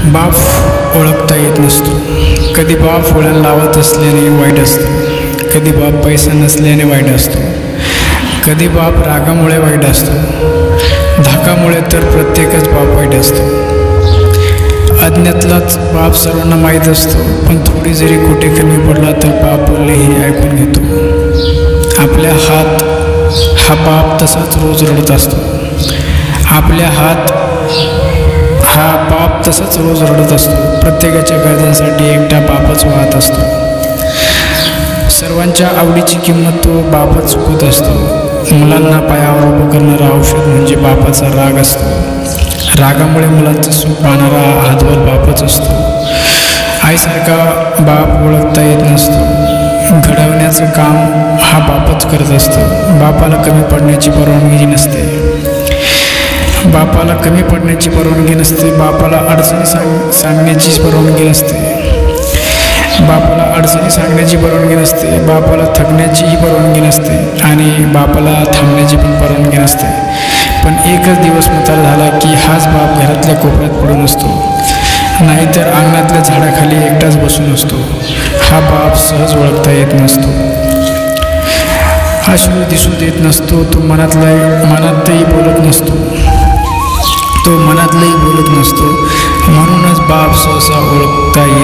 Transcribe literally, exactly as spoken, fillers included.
बाप ओळखता येत नसतो. कधी बाप वळण लावत असल्याने वाईट असतो, कधी बाप पैसा नसल्याने वाईट असतो, कधी बाप रागामुळे वाईट असतो, धाकामुळे तर प्रत्येकच बाप वाईट असतो. अज्ञातलाच बाप सर्वांना माहीत असतो, पण थोडी जरी कुठे कमी पडला तर बाप बोललेही ऐकून घेतो. आपल्या हात हा बाप तसाच रोज रडत असतो. आपल्या हात हा बाप तसाच रोज रडत असतो. प्रत्येकाच्या गरजांसाठी एकटा बापच वाहत असतो. सर्वांच्या आवडीची किंमत तो बापच चुकवत असतो. मुलांना पायावर उभं करणारा औषध म्हणजे बापाचा राग असतो. रागामुळे मुलांचं सुख पाहणारा हातभार बापच असतो. आईसारखा बाप ओळखता येत नसतो. घडवण्याचं काम हा बापच करत असतो. बापाला कमी पडण्याची परवानगी नसते. बापाला कमी पडण्याची परवानगी नसते. बापाला अडचणी सांग सांगण्याची परवानगी नसते. बापाला अडचणी सांगण्याची परवानगी नसते. बापाला थकण्याचीही परवानगी नसते आणि बापाला थांबण्याची पण परवानगी नसते. पण एकच दिवस म्हातारा झाला की हाच बाप घरातल्या कोपऱ्यात पडून असतो, नाहीतर अंगणातल्या झाडाखाली एकटाच बसून असतो. हा बाप सहज ओळखता येत नसतो. अश्रू दिसू देत नसतो. तो मनातला मनातही बोलत नसतो. तो मनातलंही बोलत नसतो. म्हणूनच बाप सहसा ओळखता येत